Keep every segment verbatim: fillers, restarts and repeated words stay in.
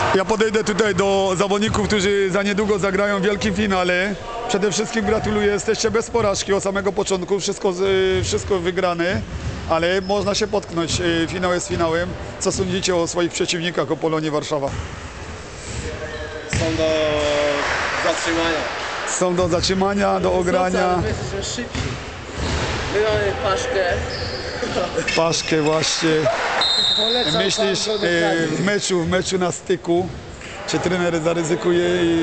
Ja podejdę tutaj do zawodników, którzy za niedługo zagrają w wielkim finale. Przede wszystkim gratuluję, jesteście bez porażki od samego początku, wszystko, wszystko wygrane, ale można się potknąć, finał jest finałem. Co sądzicie o swoich przeciwnikach, o Polonii Warszawa? Są do zatrzymania. Są do zatrzymania, do ogrania. Myślę, że szybsi. My mamy Paszkę. Paszkę właśnie. Polecam Myślisz wam go do e, kraju. w meczu, w meczu na styku, czy trener zaryzykuje i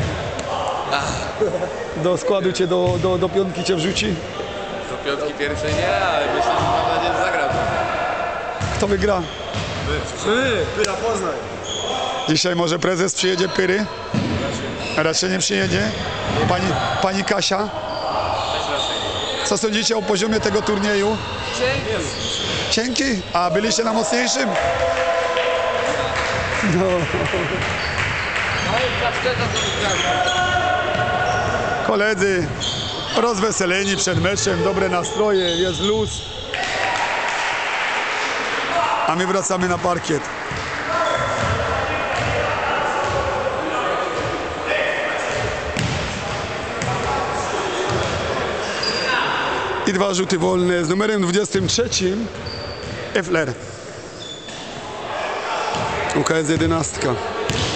do składu cię, do, do, do piątki cię wrzuci? Do piątki pierwszej nie, ale myślę, że mam nadzieję, że zagram. Kto wygra? My, Pyra Poznań. Dzisiaj może prezes przyjedzie, Pyry? Raczej nie przyjedzie. Pani, pani Kasia? Co sądzicie o poziomie tego turnieju? Cienki. A byliście na mocniejszym? No. Koledzy rozweseleni przed meczem, dobre nastroje, jest luz. A my wracamy na parkiet. I dwa rzuty wolne z numerem dwudziestym trzecim Effler. U K S jedenastka.